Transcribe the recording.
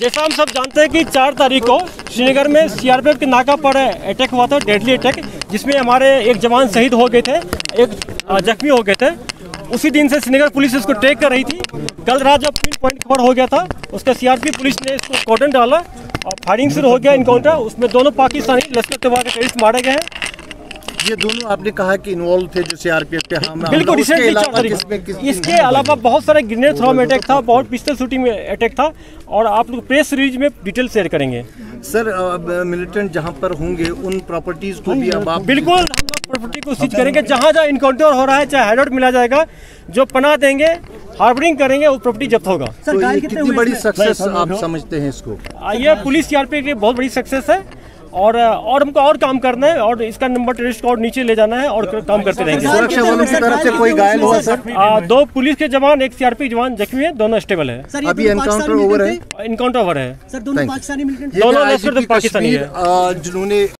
जैसा हम सब जानते हैं कि 4 तारीख को श्रीनगर में सीआरपीएफ के नाका पर अटैक हुआ था, डेडली अटैक, जिसमें हमारे एक जवान शहीद हो गए थे, एक जख्मी हो गए थे। उसी दिन से श्रीनगर पुलिस इसको ट्रैक कर रही थी। कल रात जब पिन पॉइंट खबर हो गया था, उसका सीआरपीएफ पुलिस ने इसको कॉर्डन डाला और फायरिंग शुरू हो गया, इनकाउंटर। उसमें दोनों पाकिस्तानी लश्कर तैयबा के टेररिस्ट मारे गए हैं। ये दोनों आपने कहा कि इन्वॉल्व थे जो सीआरपीएफ पे हम बिल्कुल। इसके अलावा बहुत सारे ग्रेनेड थ्रो में अटैक था, बहुत पिस्टल शूटिंग में अटैक था, और आप लोग प्रेस रिलीज में डिटेल शेयर करेंगे। सर मिलिटेंट जहां पर होंगे उन प्रॉपर्टीज को भी अब आप बिल्कुल हम लोग प्रॉपर्टी को सीज करेंगे। जहां जहां इनकाउंटर हो रहा है, चाहे हेडआउट मिला जाएगा, जो पनाह देंगे, हार्बरिंग करेंगे, वो प्रॉपर्टी जब्त होगा। तो ये कितनी बड़ी सक्सेस आप समझते हैं इसको? ये पुलिस सीआरपीएफ की बहुत बड़ी सक्सेस है, और हमको और काम करना है, और इसका नंबर टेररिस्ट को और नीचे ले जाना है, और काम करते रहेंगे। सुरक्षा बलों की तरफ से कोई घायल हुआ सर? 2 पुलिस के जवान, 1 सीआरपीएफ जवान जख्मी है, दोनों स्टेबल है। अभी एनकाउंटर ओवर है? इनकाउंटर ओवर है सर। दोनों पाकिस्तानी मिलिटेंट, दोनों लश्कर पाकिस्तानी है जिन्होंने